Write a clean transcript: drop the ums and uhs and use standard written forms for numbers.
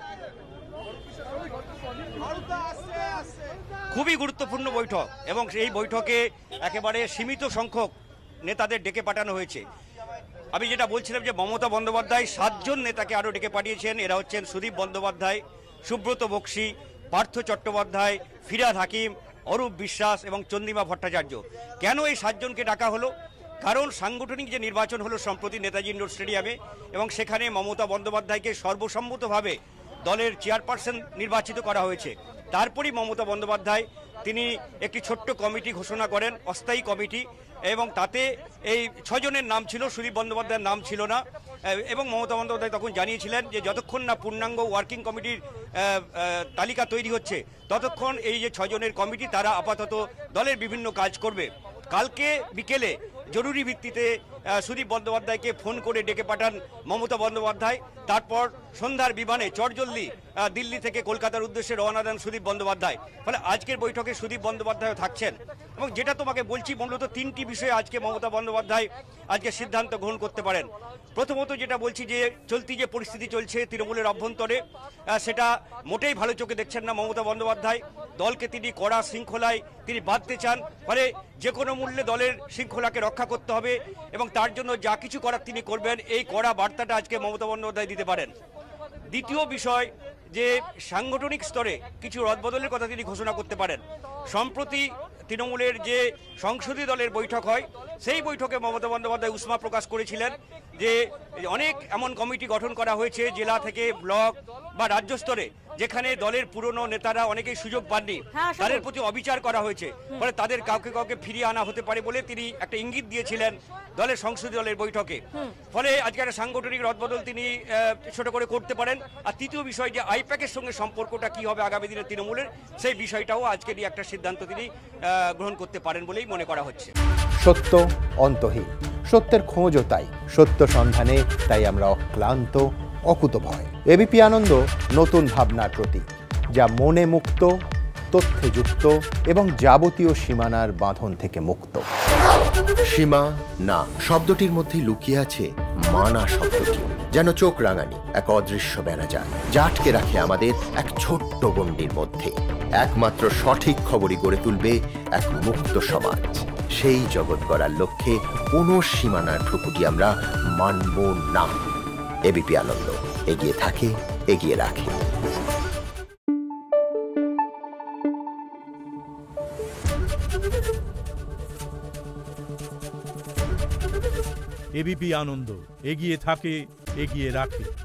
খুবই গুরুত্বপূর্ণ বৈঠক এবং এই বৈঠকে একেবারে সীমিত সংখ্যক নেতাদের ডেকে পাঠানো হয়েছে। আমি যেটা বলছিলাম যে মমতা বন্দ্যোপাধ্যায় 7 জন নেতাকে আরও ডেকে পাঠিয়েছেন। এরা হচ্ছেন সুদীপ বন্দ্যোপাধ্যায়, সুব্রত বক্সী, পার্থ চট্টোপাধ্যায়, ফিরহাদ হাকিম, অরূপ বিশ্বাস এবং চন্দ্রিমা ভট্টাচার্য। কেন এই 7 জনকে ডাকা হলো? কারণ সাংগঠনিক যে নির্বাচন হলো সম্প্রতি নেতাজি ইন্ডোর স্টেডিয়ামে, এবং সেখানে মমতা বন্দ্যোপাধ্যায়কে সর্বসম্মতভাবে দলের চেয়ারপারসন নির্বাচিত করা হয়েছে। তারপরই মমতা বন্দ্যোপাধ্যায় তিনি একটি ছোট্ট কমিটি ঘোষণা করেন, অস্থায়ী কমিটি, এবং তাতে এই 6 জনের নাম ছিল, সুদীপ বন্দ্যোপাধ্যায়ের নাম ছিল না। এবং মমতা বন্দ্যোপাধ্যায় তখন জানিয়েছিলেন যে যতক্ষণ না পূর্ণাঙ্গ ওয়ার্কিং কমিটির তালিকা তৈরি হচ্ছে ততক্ষণ এই যে 6 জনের কমিটি তারা আপাতত দলের বিভিন্ন কাজ করবে। কালকে বিকেলে জরুরি ভিত্তিতে সুদীপ বন্দ্যোপাধ্যায়কে ফোন করে ডেকে পাঠান মমতা বন্দ্যোপাধ্যায়। তারপর সন্ধ্যার বিমানে চটজলদি দিল্লি থেকে কলকাতার উদ্দেশ্যে রওনা দেন সুদীপ বন্দ্যোপাধ্যায়। ফলে আজকের বৈঠকে সুদীপ বন্দ্যোপাধ্যায় থাকছেন। এবং যেটা তোমাকে বলছি, মূলত 3টি বিষয়ে আজকে মমতা বন্দ্যোপাধ্যায় আজকে সিদ্ধান্ত গ্রহণ করতে পারেন। প্রথমত যেটা বলছি যে চলতি যে পরিস্থিতি চলছে তৃণমূলের অভ্যন্তরে, সেটা মোটেই ভালো চোখে দেখছেন না মমতা বন্দ্যোপাধ্যায়। দলকে তিনি কড়া শৃঙ্খলায় তিনি বাঁধতে চান। ফলে যে কোনো মূল্যে দলের শৃঙ্খলাকে রক্ষা করতে হবে এবং তার জন্য যা কিছু করার তিনি করবেন, এই কড়া বার্তাটা আজকে মমতা বন্দ্যোপাধ্যায় দিতে পারেন। দ্বিতীয় বিষয় যে সাংগঠনিক স্তরে কিছু রদবদলের কথা তিনি ঘোষণা করতে পারেন। সম্প্রতি তৃণমূলের যে সংসদীয় দলের বৈঠক হয়, সেই বৈঠকে মমতা বন্দ্যোপাধ্যায় উষ্মা প্রকাশ করেছিলেন যে অনেক এমন কমিটি গঠন করা হয়েছে জেলা থেকে ব্লক বা রাজ্য স্তরে, যেখানে দলের পুরনো নেতারা অনেকেই সুযোগ পাননি, তাদের প্রতি অবিচার করা হয়েছে। ফলে তাদের কাউকে কাউকে ফিরিয়ে আনা হতে পারে বলে তিনি একটা ইঙ্গিত দিয়েছিলেন দলের সংসদীয় দলের বৈঠকে। ফলে আজকে একটা সাংগঠনিক রদবদল তিনি ছোট করে করতে পারেন। আর তৃতীয় বিষয় যে আইপ্যাকের সঙ্গে সম্পর্কটা কি হবে আগামী দিনে তৃণমূলের, সেই বিষয়টাও আজকে নিয়ে একটা সিদ্ধান্ত তিনি গ্রহণ করতে পারেন বলেই মনে করা হচ্ছে। সত্য অন্তহীন, সত্যের খোঁজও তাই, সত্য সন্ধানে তাই আমরা অক্লান্ত, অকুতভয়। এবিপি আনন্দ নতুন ভাবনার প্রতীক, যা মনে মুক্ত, তথ্যে যুক্ত এবং যাবতীয় সীমানার বাঁধন থেকে মুক্ত। সীমা না শব্দটির মধ্যে লুকিয়ে আছে মানা শব্দটি, যেন চোখ রাঙানি এক অদৃশ্য বেড়াজাল, যা আটকে রাখে আমাদের এক ছোট্ট গণ্ডির মধ্যে। একমাত্র সঠিক খবরই গড়ে তুলবে এক মুক্ত সমাজ। সেই জগৎ গড়ার লক্ষ্যে কোনো সীমানার ঠুকুটি আমরা মানব না। এবিপি আনন্দ এগিয়ে থাকে, এগিয়ে রাখে। এবিপি আনন্দ এগিয়ে থাকে, এগিয়ে রাখে।